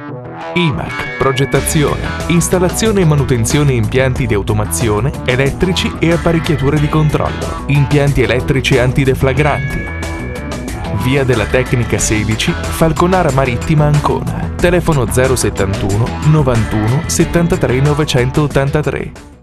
IMAC, progettazione, installazione e manutenzione impianti di automazione, elettrici e apparecchiature di controllo, impianti elettrici antideflagranti. Via della Tecnica 16, Falconara Marittima, Ancona. Telefono 071 91 73 983.